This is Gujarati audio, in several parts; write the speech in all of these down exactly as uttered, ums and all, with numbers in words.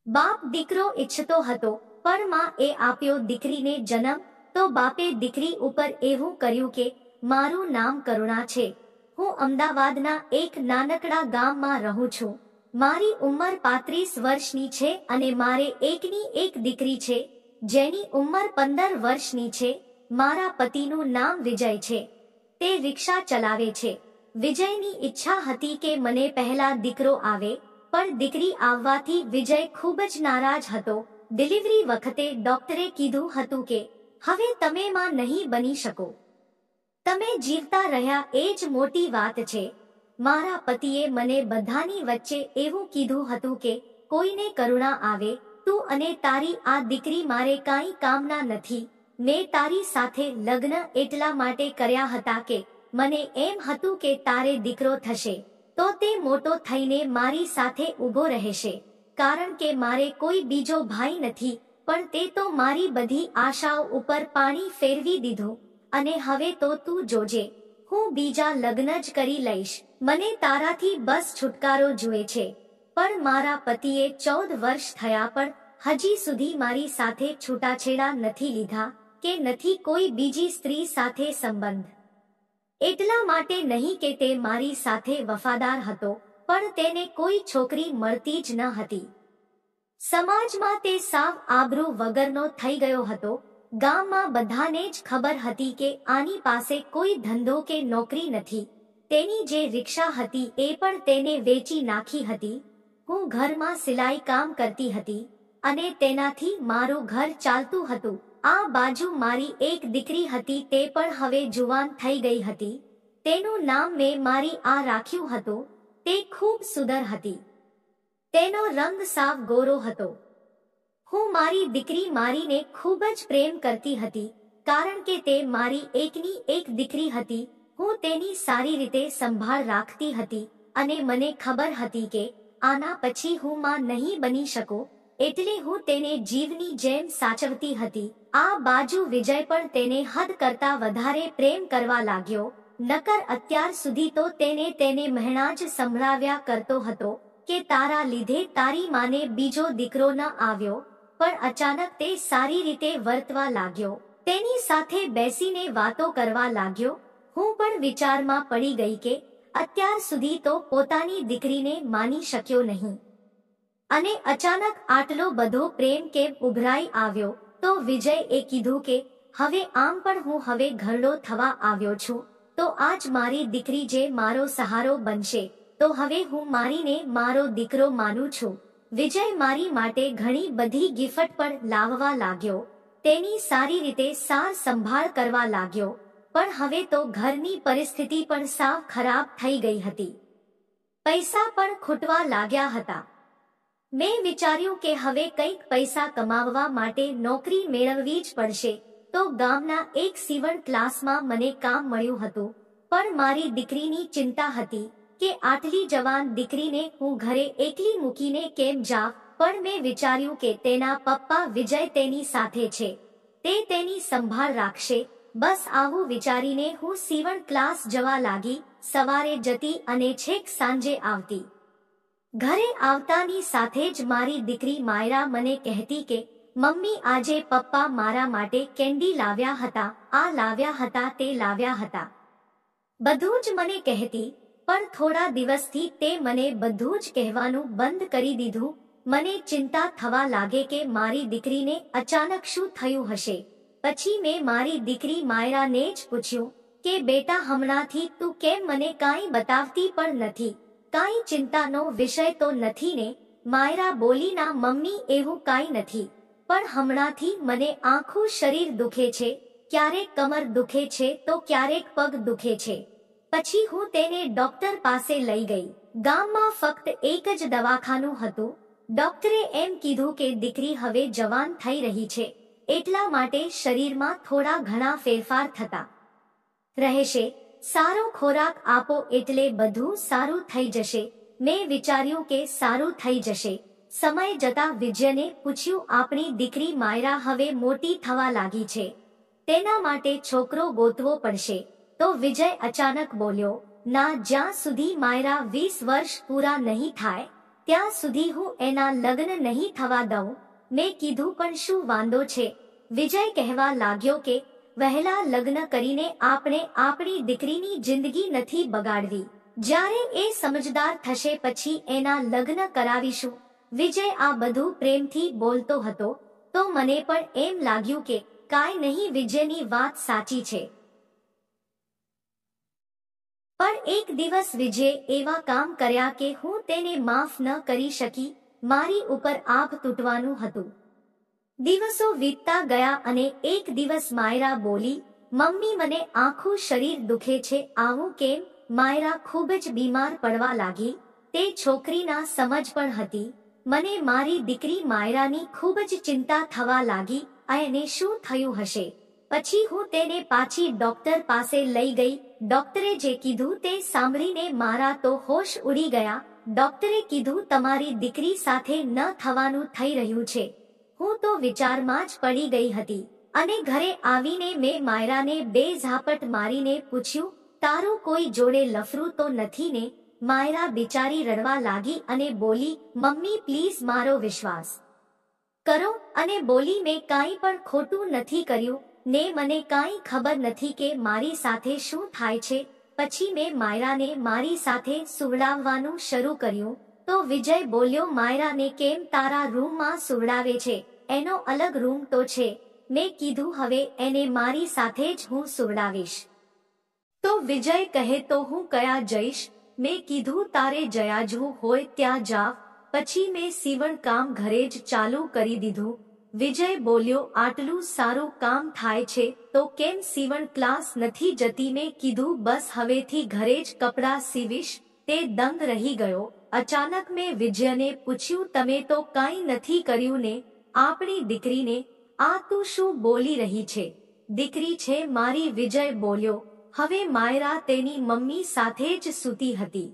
બાપ દીકરો ઈચ્છતો હતો, પણ માં એ આપ્યો દીકરીને જન્મ, તો બાપે દીકરી ઉપર એવું કર્યું કે મારું નામ કરુણા છે. હું અમદાવાદના એક નાનકડા ગામમાં રહું છું. મારી ઉંમર પાંત્રીસ વર્ષની છે અને મારે એકની એક દીકરી છે, જેની ઉંમર પંદર વર્ષની છે. મારા પતિનું નામ વિજય છે. તે રિક્ષા ચલાવે છે. વિજયની ઈચ્છા હતી કે મને પહેલા દીકરો આવે, પણ દીકરી આવવાથી વિજય ખૂબ જ નારાજ હતો. ડિલિવરી વખતે ડોક્ટરે કીધું હતું કે હવે તમે માં નહીં બની શકો. તમે જીવતા રહ્યા એ જ મોટી વાત છે. મારા પતિએ મને બધાની વચ્ચે એવું કીધું હતું કે કોઈને કરુણા આવે, તું અને તારી આ દીકરી મારે કાંઈ કામના નથી. મેં તારી સાથે લગ્ન એટલા માટે કર્યા હતા કે મને એમ હતું કે તારે દીકરો થશે તો તે મોટો થઈને મારી સાથે ઊભો રહેશે, કારણ કે મારે કોઈ બીજો ભાઈ નથી. પણ તે તો મારી બધી આશાઓ ઉપર પાણી ફેરવી દીધું, અને હવે તો તું જોજે, હું બીજા લગ્ન જ કરી લઈશ. મને તારાથી બસ છુટકારો જુએ છે. પણ મારા પતિએ ચૌદ વર્ષ થયા પણ હજી સુધી મારી સાથે છૂટાછેડા નથી લીધા કે નથી કોઈ બીજી સ્ત્રી સાથે સંબંધ. એટલા માટે નહીં કે તે મારી સાથે વફાદાર હતો, પણ તેને કોઈ છોકરી મળતી જ ન હતી. સમાજમાં તે સાવ આબરૂ વગરનો થઈ ગયો હતો. ગામમાં બધાને જ ખબર હતી કે આની પાસે કોઈ ધંધો કે નોકરી નથી. તેની જે રિક્ષા હતી એ પણ તેને વેચી નાખી હતી. હું ઘરમાં સિલાઈ કામ કરતી હતી અને તેનાથી મારું ઘર ચાલતું હતું. આ બાજુ મારી એક દીકરી હતી, તે પણ હવે જુવાન થઈ ગઈ હતી. તેનું નામ મેં મારી આ રાખ્યું હતું. તે ખૂબ સુંદર હતી. તેનો રંગ સાવ ગોરો હતો. હું મારી દીકરી મારીને ખૂબ જ પ્રેમ કરતી હતી, કારણ કે તે મારી એકની એક દીકરી હતી. હું તેની સારી રીતે સંભાળ રાખતી હતી અને મને ખબર હતી કે આના પછી હું માં નહીં બની શકું, એટલે હું તેને જીવની જેમ સાચવતી હતી. આ બાજુ વિજય પણ તેને હદ કરતા વધારે પ્રેમ કરવા લાગ્યો. નકર અત્યાર સુધી તો તેને તેને મહેણા જ સંભળાવ્યા કરતો હતો કે તારા લીધે તારી માને બીજો દીકરો ન આવ્યો. પણ અચાનક તે સારી રીતે વર્તવા લાગ્યો. તેની સાથે બેસીને વાતો કરવા લાગ્યો. હું પણ વિચારમાં પડી ગઈ કે અત્યાર સુધી તો પોતાની દીકરીને માની શક્યો નહીં, અને અચાનક આટલો બધો પ્રેમ કેમ ઉભરાઈ આવ્યો. તો વિજયે કીધું કે હવે આમ પણ હું હવે ઘરડો થવા આવ્યો છું, તો આજ મારી દીકરી જે મારો સહારો બનશે, તો હવે હું મારીને મારો દીકરો માનું છું. વિજય મારી માટે ઘણી બધી ગિફ્ટ પણ લાવવા લાગ્યો. તેની સારી રીતે સાર સંભાળ કરવા લાગ્યો. પણ હવે તો ઘરની પરિસ્થિતિ પણ સાવ ખરાબ થઈ ગઈ હતી. પૈસા પણ ખૂટવા લાગ્યા હતા. મેં વિચાર્યું કે હવે કંઈક પૈસા કમાવવા માટે નોકરી મેળવવી જ પડશે. તો ગામના એક સીવણ ક્લાસમાં મને કામ મળ્યું હતું. પણ મારી દીકરીની ચિંતા હતી કે આટલી જવાન દીકરીને હું ઘરે એકલી મૂકીને કેમ જાઉં. પણ મેં વિચાર્યું કે તેના પપ્પા વિજય તેની સાથે છે, તે તેની સંભાળ રાખશે. બસ આવું વિચારીને હું સીવણ ક્લાસ જવા લાગી. સવારે જતી અને છેક સાંજે આવતી. ઘરે આવતાની સાથે જ મારી દીકરી માયરા મને કહેતી કે મમ્મી, આજે પપ્પા મારા માટે કેન્ડી લાવ્યા હતા, આ લાવ્યા હતા, તે લાવ્યા હતા. બધું જ મને કહેતી. પણ થોડા દિવસથી તે મને બધું જ કહેવાનું બંધ કરી દીધું. મને ચિંતા થવા લાગે કે મારી દીકરીને અચાનક શું થયું હશે. પછી મેં મારી દીકરી માયરાને જ પૂછ્યું કે બેટા, હમણાંથી તું કેમ મને કાંઈ બતાવતી પણ નથી? કાંઈ ચિંતાનો વિષય તો નથી ને? માયરા બોલી, ના મમ્મી, એવું કાંઈ નથી. પણ હમણાંથી મને આખું શરીર દુખે છે. ક્યારેક કમર દુખે છે તો ક્યારેક પગ દુખે છે. પછી હું તેને ડોક્ટર પાસે લઈ ગઈ. ગામમાં ફક્ત એક જ દવાખાનું હતું. ડોક્ટરે એમ કીધું કે દીકરી હવે જવાન થઈ રહી છે, એટલા માટે શરીરમાં થોડા ઘણા ફેરફાર થતા રહેશે. સારો ખોરાક આપો એટલે બધું સારું થઈ જશે. મેં વિચાર્યું કે સારું થઈ જશે. સમય જતા વિજયને પૂછ્યું, આપણી દીકરી માયરા હવે મોટી થવા લાગી છે, તેના માટે છોકરો ગોતવો પડશે. તો વિજય અચાનક બોલ્યો, ના, જ્યાં સુધી માયરા વીસ વર્ષ પૂરા નહીં થાય ત્યાં સુધી હું એના લગ્ન નહીં થવા દઉં. મેં કીધું પણ શું વાંધો છે? વિજય કહેવા લાગ્યો કે વહેલા લગ્ન કરીને આપણે આપણી દીકરીની જિંદગી નથી બગાડવી. જ્યારે એ સમજદાર થશે પછી એના લગ્ન કરાવીશું. વિજય આ બધું પ્રેમથી બોલતો હતો તો મને પણ એમ લાગ્યું કે કાંઈ નહીં, વિજયની વાત સાચી છે. પણ એક દિવસ વિજય એવા કામ કર્યા કે હું તેને માફ ન કરી શકી. મારી ઉપર આભ તૂટવાનું હતું. દિવસો વીતતા ગયા અને એક દિવસ માયરા બોલી, મમ્મી મને આખું શરીર દુખે છે. આવું કેમ? માયરા ખૂબ જ બીમાર પડવા લાગી. તે છોકરીના સમજ પણ હતી. મને મારી દીકરી માયરાની ખૂબ જ ચિંતા થવા લાગી. એને શું થયું હશે? પછી હું તેને પાછી ડોક્ટર પાસે લઈ ગઈ. ડોક્ટરે જે કીધું તે સાંભળીને મારા તો હોશ ઉડી ગયા. ડોક્ટરે કીધું તમારી દીકરી સાથે ન થવાનું થઈ રહ્યું છે. હું તો વિચારમાં જ પડી ગઈ હતી અને ઘરે આવીને મેં માયરાને બે ઝાપટ મારીને પૂછ્યું, તારું કોઈ જોડે લફરું તો નથી ને? માયરા બિચારી રડવા લાગી અને બોલી, મમ્મી પ્લીઝ મારો વિશ્વાસ કરો. અને બોલી, મેં કાંઈ પણ ખોટું નથી કર્યું ને મને કાંઈ ખબર નથી કે મારી સાથે શું થાય છે. પછી મેં માયરાને મારી સાથે સુવડાવવાનું શરૂ કર્યું તો વિજય બોલ્યો, માયરાને કેમ તારા રૂમમાં સુવડાવે છે? એનો અલગ રૂમ તો છે. મેં કીધું હવે એને મારી સાથે જ હું સુવડાવીશ. તો વિજય કહે તો હું કયા જઈશ? મેં કીધું તારે જયાજવું હોય ત્યાં જા. પછી મેં સીવણ કામ ઘરે જ ચાલુ કરી દીધું. વિજય બોલ્યો, આટલું સારું કામ થાય છે તો કેમ સીવણ ક્લાસ નથી જતી? મેં કીધું બસ હવેથી ઘરે જ કપડાં સીવીશ. તે દંગ રહી ગયો. અચાનક મેં વિજયને પૂછ્યું, તમે તો કાંઈ નથી કર્યું ને આપણી દીકરીને? આ તું શું બોલી રહી છે? દીકરી છે મારી. વિજય બોલ્યો. હવે માયરા તેની મમ્મી સાથે જ સૂતી હતી.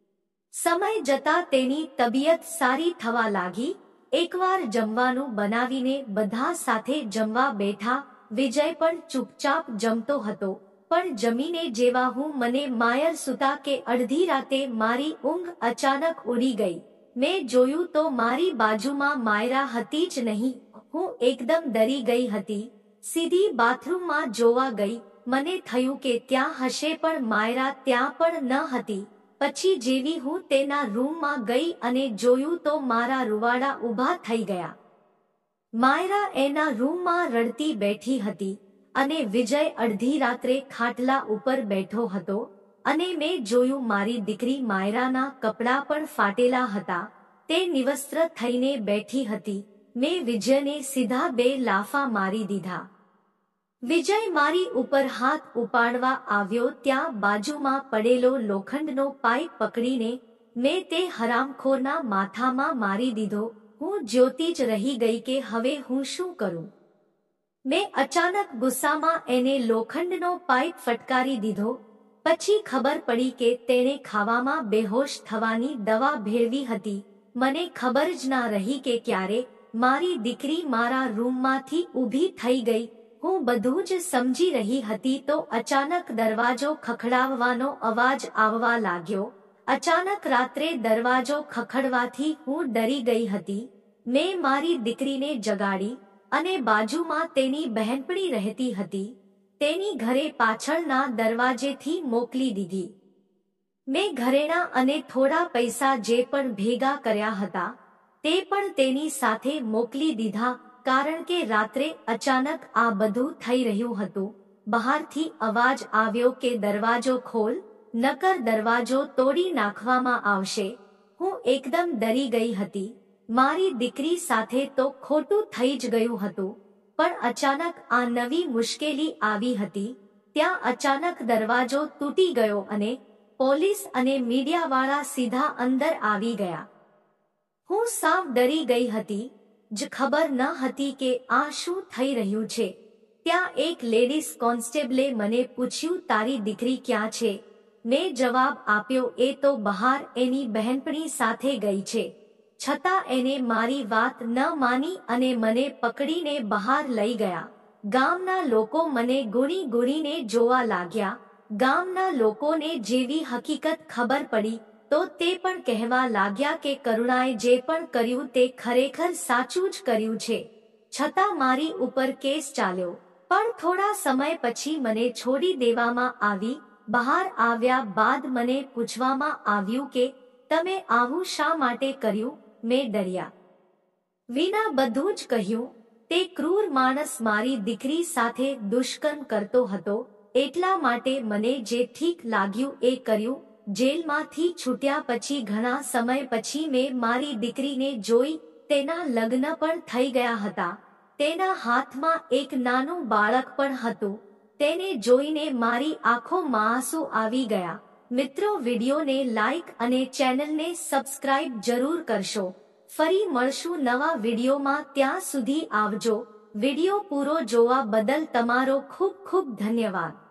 સમય જતા તેની તબિયત સારી થવા લાગી. એકવાર જમવાનું બનાવીને બધા સાથે જમવા બેઠા. વિજય પણ ચૂપચાપ જમતો હતો. પણ જમીને જેવા હું મને માયર સૂતા કે અડધી રાતે મારી ઊંઘ અચાનક ઉડી ગઈ. મેં જોયું તો મારી બાજુમાં માયરા હતી જ નહીં. હું એકદમ ડરી ગઈ હતી. સીધી બાથરૂમમાં જોવા ગઈ. મને થયું કે ત્યાં હશે પણ માયરા ત્યાં પણ ન હતી. પછી જેવી હું તેના રૂમમાં ગઈ અને જોયું તો મારા રૂવાડા ઊભા થઈ ગયા. માયરા એના રૂમમાં રડતી બેઠી હતી અને વિજય અડધી રાત્રે ખાટલા ઉપર બેઠો હતો. અને મેં જોયું મારી દીકરી માયરાના કપડાં પણ ફાટેલા હતા. તે નિવસ્ત્ર થઈને બેઠી હતી. મેં વિજયને સીધા બે લાફા મારી દીધા. વિજય મારી ઉપર હાથ ઉપાડવા આવ્યો ત્યાં બાજુમાં પડેલો લોખંડનો પાઇપ પકડીને મેં તે હરામખોરના માથામાં મારી દીધો. હું જ્યોતિ જ રહી ગઈ કે હવે હું શું કરું. મેં અચાનક ગુસ્સામાં એને લોખંડનો પાઇપ ફટકારી દીધો. પછી ખબર પડી કે તેણે ખાવામાં બેહોશ થવાની દવા ભેળવી હતી. મને ખબર જ ના રહી કે ક્યારે મારી દીકરી મારા રૂમમાંથી ઊભી થઈ ગઈ. હું બધું જ સમજી રહી હતી તો અચાનક દરવાજો ખખડાવવાનો અવાજ આવવા લાગ્યો. અચાનક રાત્રે દરવાજો ખખડવાથી હું ડરી ગઈ હતી. મેં મારી દીકરીને જગાડી અને બાજુમાં તેની બહેનપણી રહેતી હતી તેની ઘરે પાછળના દરવાજેથી મોકલી દીધી. મેં ઘરેણાં અને થોડા પૈસા જે પણ ભેગા કર્યા હતા તે પણ તેની સાથે મોકલી દીધા. કારણ કે રાત્રે અચાનક આ બધું થઈ રહ્યું હતું. બહારથી અવાજ આવ્યો કે દરવાજો ખોલ, નકર દરવાજો તોડી નાખવામાં આવશે. હું એકદમ ડરી ગઈ હતી. મારી દીકરી સાથે તો ખોટું થઈ જ ગયું હતું પણ અચાનક આ નવી મુશ્કેલી આવી હતી. ત્યાં અચાનક દરવાજો તૂટી ગયો અને પોલીસ અને મીડિયાવાળા સીધા અંદર આવી ગયા. હું સાવ ડરી ગઈ હતી. જ ખબર ન હતી કે આ શું થઈ રહ્યું છે. ત્યાં એક લેડીઝ કોન્સ્ટેબલે મને પૂછ્યું, તારી દીકરી ક્યાં છે? મેં જવાબ આપ્યો, એ તો બહાર એની બહેનપણી સાથે ગઈ છે. છતાં એને મારી વાત ન માની અને મને પકડીને બહાર લઈ ગયા. ગામના લોકો મને ગુણી ગુણીને જોવા લાગ્યા. ગામના લોકોને જેવી હકીકત ખબર પડી તો તે પણ કહેવા લાગ્યા કે કરુણાએ જે પણ કર્યું તે ખરેખર સાચું જ કર્યું છે, છતાં મારી ઉપર કેસ ચાલ્યો. પણ થોડા સમય પછી મને છોડી દેવામાં આવી. બહાર આવ્યા બાદ મને પૂછવામાં આવ્યું કે તમે આવું શા માટે કર્યું? મેં ડર્યા વિના બધું જ કહ્યું, તે ક્રૂર માણસ મારી દીકરી સાથે દુષ્કર્મ કરતો હતો, એટલા માટે મને જે ઠીક લાગ્યું એ કર્યું. જેલમાંથી છૂટ્યા પછી ઘણા સમય પછી મેં મારી દીકરીને જોઈ. તેના લગ્ન પણ થઈ ગયા હતા. તેના હાથમાં એક નાનું બાળક પણ હતું. તેને જોઈને મારી આંખોમાં આંસુ આવી ગયા. મિત્રો, વિડીયોને લાઈક અને ચેનલને સબસ્ક્રાઇબ જરૂર કરશો. ફરી મળશું નવા વિડીયોમાં. ત્યાં સુધી આવજો. વિડીયો પૂરો જોવા બદલ તમારો ખૂબ ખૂબ ધન્યવાદ.